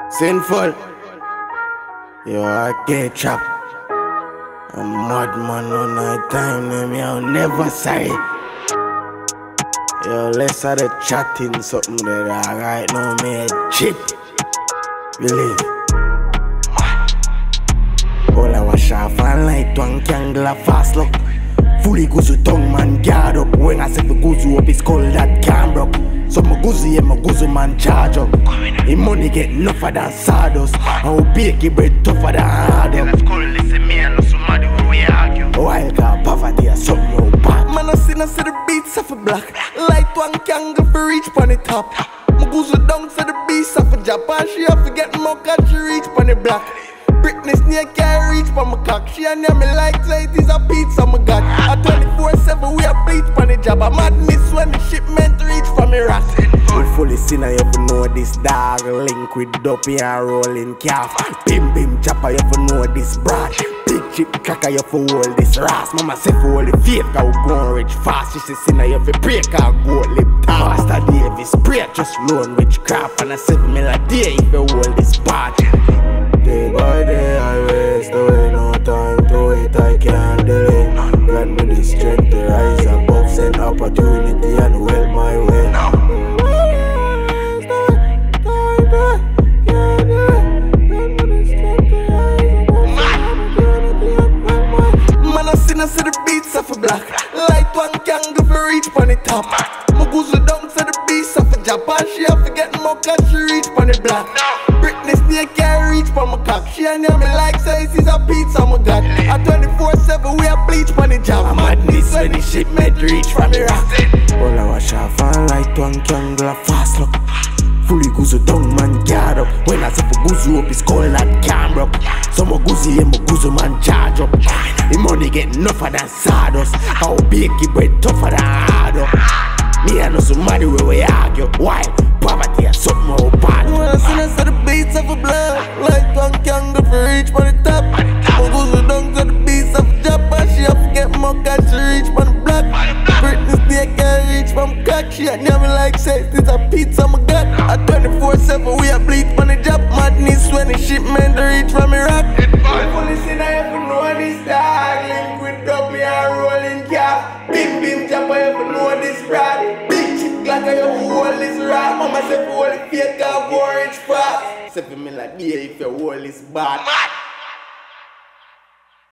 Sinful. Yo, I get chop. A madman on night time, name yo, never sorry. Yo, let's have a chatting something that I right now, me a chip. Believe. All I wash off and light one candle fast look. Fully goes with tongue man guard up. When I say the goose up, it's called that can broke. So my goosey and my goosey man charge up. The money get enougher than sawdust. I'll bake it bread tougher than hard up. Let's call this a me and no somebody where we argue. While got poverty or something no bad. Man, I see the beats of a black. Light one candle for reach on the top. My goosey down to the beats of a Japan. She have to get more cut, she reach on the block. Britney Snake can't reach for my cock. She and me like say it is a pizza, my god. At 24/7 we a bleach on the job. I mad miss when the shipment reach from Iraq. We fully sinner, you for know this dog. Link with dopey and rolling calf. Bim bim chopper, you for know this broad. Big chip cracker, you for hold this ras. Mama say for all the faith, I will go rich fast. She say sinner, you for break her go lip down. Master Davis, pray just loan witchcraft. And I say for me like day if you hold this part. Day by day I waste away, no time to wait, I can't delay. Grant me the strength to rise above, send opportunity and well my way. Man, I see the beats of a black. Light one candle for reach on the top. My goosey down to the beats of a Japan. She have to get more cut, she reach on the block. Britney Snake can't reach for my cock. She and me like say it is a pizza, my god. At 24/7 we a bleach on the job. I'm madness when the shipment reach from Iraq. All I wash off and light one candle fast look. Fully goose tongue man guard up. When I say for goose up, it's called that can broke. So my goosey and my goosey man charge up. The money get enougher than sawdust. I'll bake it bread tougher than hard up. Me and no somebody where we argue. Why? Poverty or something more bad. When I see the beats of a blood. Light one candle for reach on the top. My goosey down to the beats of a Japan. She have to get more cut, she reach on the block. Britney Snake can't reach from cock. She and me like say it is a pizza, my god. At 24/7 we a bleach on the job. Madness when the shipment reach from Iraq. Police in I ever know this dog. Link with dopey and rolling calf. Bim bim chopper ever know this rod. Big chip like I hold this rod. Mama say for all the fake and war rich fast. Say for me like yeah if your wall is bad.